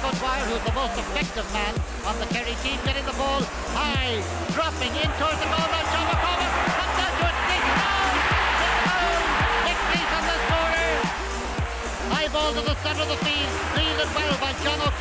O'Dwyer, who's the most effective man on the Kerry team, getting the ball high, dropping in towards the goal line. John O'Connor comes down to it. Nick Meath on the scorer. High ball to the centre of the field, fielded well by John O'Connor.